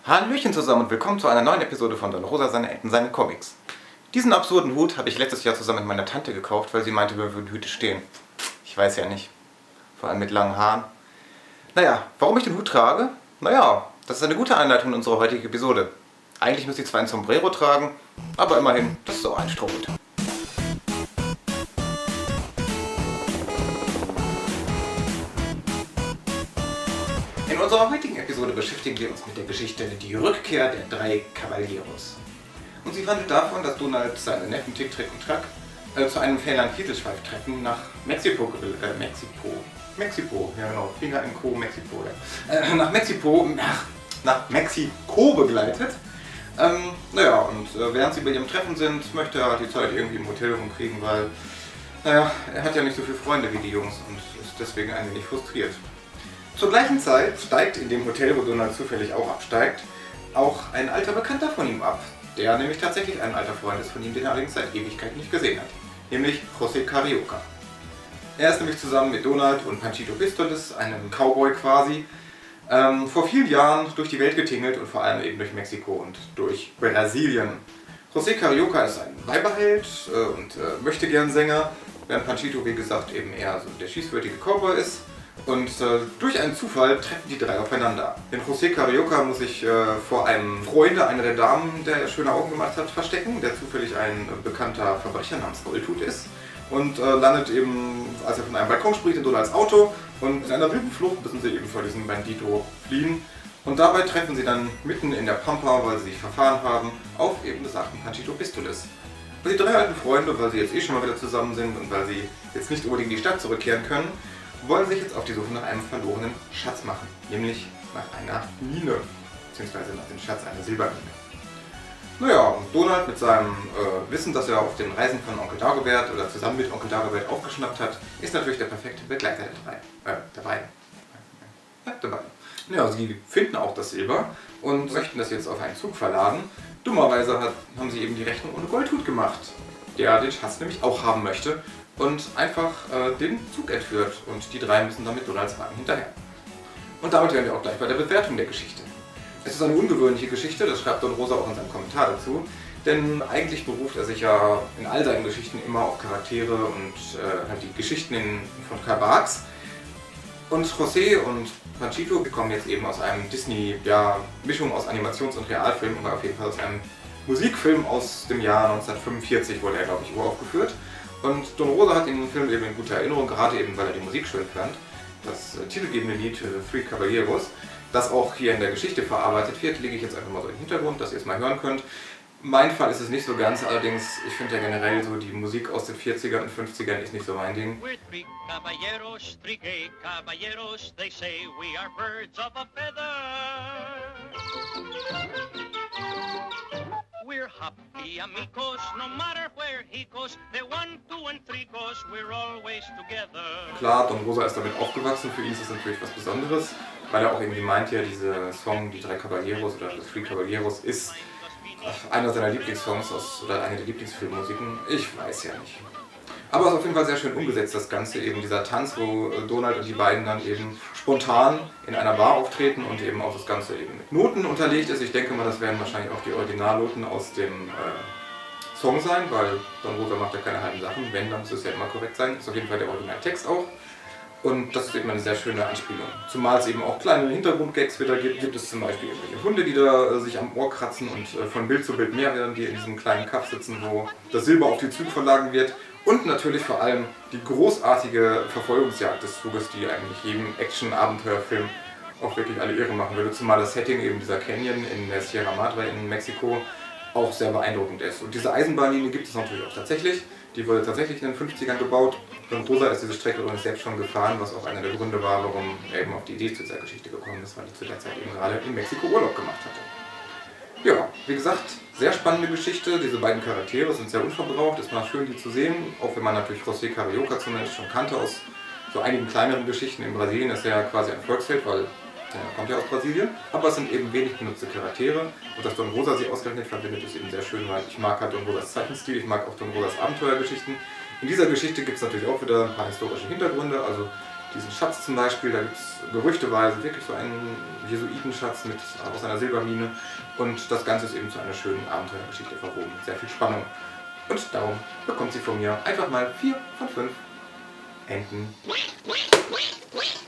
Hallöchen zusammen und willkommen zu einer neuen Episode von Don Rosa, seine Enten, seine Comics. Diesen absurden Hut habe ich letztes Jahr zusammen mit meiner Tante gekauft, weil sie meinte, wir würden Hüte stehen. Ich weiß ja nicht. Vor allem mit langen Haaren. Naja, warum ich den Hut trage? Naja, das ist eine gute Einleitung in unsere heutige Episode. Eigentlich müsste ich zwar ein Sombrero tragen, aber immerhin, das ist auch ein Strohhut. In unserer heutigen Episode beschäftigen wir uns mit der Geschichte Die Rückkehr der drei Caballeros. Und sie handelt davon, dass Donald seine Neffen Tick, Trick und Track zu einem Fähnlein-Kieselschweif-Treffen nach Mexiko, ja genau, Finger in Co, Mexiko, ja. Nach Mexiko begleitet. Naja, und während sie bei ihrem Treffen sind, möchte er die Zeit irgendwie im Hotel rumkriegen, weil, naja, er hat ja nicht so viele Freunde wie die Jungs und ist deswegen ein wenig frustriert. Zur gleichen Zeit steigt in dem Hotel, wo Donald zufällig auch absteigt, auch ein alter Bekannter von ihm ab, der nämlich tatsächlich ein alter Freund ist von ihm, den er allerdings seit Ewigkeit nicht gesehen hat, nämlich José Carioca. Er ist nämlich zusammen mit Donald und Panchito Pistoles, einem Cowboy quasi, vor vielen Jahren durch die Welt getingelt und vor allem eben durch Mexiko und durch Brasilien. José Carioca ist ein Weiberheld und möchte gern Sänger, während Panchito, wie gesagt, eben eher so der schießwürdige Cowboy ist. Und durch einen Zufall treffen die drei aufeinander. Denn José Carioca muss sich vor einem Freund, einer der Damen, der schöne Augen gemacht hat, verstecken, der zufällig ein bekannter Verbrecher namens Goldhut ist. Und landet eben, als er von einem Balkon springt, in Donalds Auto. Und in einer wilden Flucht müssen sie eben vor diesem Bandito fliehen. Und dabei treffen sie dann mitten in der Pampa, weil sie sich verfahren haben, auf eben besagten Panchito Pistoles. Und die drei alten Freunde, weil sie jetzt eh schon mal wieder zusammen sind und weil sie jetzt nicht unbedingt in die Stadt zurückkehren können, wollen sich jetzt auf die Suche nach einem verlorenen Schatz machen, nämlich nach einer Mine, beziehungsweise nach dem Schatz einer Silbermine. Naja, und Donald mit seinem Wissen, das er auf den Reisen von Onkel Dagobert oder zusammen mit Onkel Dagobert aufgeschnappt hat, ist natürlich der perfekte Begleiter der beiden. Ja, sie finden auch das Silber und möchten das jetzt auf einen Zug verladen. Dummerweise haben sie eben die Rechnung ohne Goldhut gemacht, der den Schatz nämlich auch haben möchte. Und einfach den Zug entführt und die drei müssen dann mit Donalds Wagen hinterher. Und damit wären wir auch gleich bei der Bewertung der Geschichte. Es ist eine ungewöhnliche Geschichte, das schreibt Don Rosa auch in seinem Kommentar dazu, denn eigentlich beruft er sich ja in all seinen Geschichten immer auf Charaktere und halt die Geschichten von Karl Barks. Und José und Panchito kommen jetzt eben aus einem Disney-Mischung aus Animations- und Realfilm, aber auf jeden Fall aus einem Musikfilm aus dem Jahr 1945 wurde er, glaube ich, uraufgeführt. Und Don Rosa hat den Film eben in guter Erinnerung, gerade eben, weil er die Musik schön fand. Das titelgebende Lied Three Caballeros, das auch hier in der Geschichte verarbeitet wird, lege ich jetzt einfach mal so im Hintergrund, dass ihr es mal hören könnt. Mein Fall ist es nicht so ganz, allerdings, ich finde ja generell so die Musik aus den 40ern und 50ern ist nicht so mein Ding. We're three caballeros, three gay caballeros, they say we are birds of a feather. We're happy amigos, no matter where he goes. They're 1, 2 and 3 goes, we're always together. Klar, Don Rosa ist damit aufgewachsen, für ihn ist das natürlich was Besonderes, weil er auch irgendwie meint ja, dieser Song, die drei Caballeros oder das Three Caballeros, ist einer seiner Lieblingssongs oder eine der Lieblingsfilmmusiken. Ich weiß ja nicht. Aber es ist auf jeden Fall sehr schön umgesetzt, das Ganze, eben dieser Tanz, wo Donald und die beiden dann eben spontan in einer Bar auftreten und eben auch das Ganze eben mit Noten unterlegt ist. Ich denke mal, das werden wahrscheinlich auch die Originalnoten aus dem Song sein, weil Don Rosa macht ja keine halben Sachen. Wenn, dann muss es ja immer korrekt sein. Das ist auf jeden Fall der Originaltext auch. Und das ist eben eine sehr schöne Anspielung. Zumal es eben auch kleine Hintergrundgags wieder gibt. Gibt es zum Beispiel irgendwelche Hunde, die da sich am Ohr kratzen und von Bild zu Bild mehr werden, die in diesem kleinen Kaff sitzen, wo das Silber auf die Züge verladen wird. Und natürlich vor allem die großartige Verfolgungsjagd des Zuges, die eigentlich jedem Action-Abenteuerfilm auch wirklich alle Ehre machen würde. Zumal das Setting eben dieser Canyon in der Sierra Madre in Mexiko auch sehr beeindruckend ist. Und diese Eisenbahnlinie gibt es natürlich auch tatsächlich. Die wurde tatsächlich in den 50ern gebaut. Don Rosa ist diese Strecke übrigens selbst schon gefahren, was auch einer der Gründe war, warum er eben auf die Idee zu dieser Geschichte gekommen ist, weil er zu der Zeit eben gerade in Mexiko Urlaub gemacht hatte. Ja, wie gesagt, sehr spannende Geschichte. Diese beiden Charaktere sind sehr unverbraucht. Ist mal schön, die zu sehen. Auch wenn man natürlich José Carioca zumindest schon kannte aus so einigen kleineren Geschichten. In Brasilien ist er ja quasi ein Volksheld, weil er kommt ja aus Brasilien. Aber es sind eben wenig benutzte Charaktere. Und dass Don Rosa sie ausgerechnet verbindet, ist eben sehr schön, weil ich mag halt Don Rosas Zeichenstil, ich mag auch Don Rosas Abenteuergeschichten. In dieser Geschichte gibt es natürlich auch wieder ein paar historische Hintergründe. Also diesen Schatz zum Beispiel, da gibt es gerüchteweise wirklich so einen Jesuitenschatz aus einer Silbermine und das Ganze ist eben zu einer schönen Abenteuergeschichte verwoben, mit sehr viel Spannung. Und darum bekommt sie von mir einfach mal 4 von 5 Enten.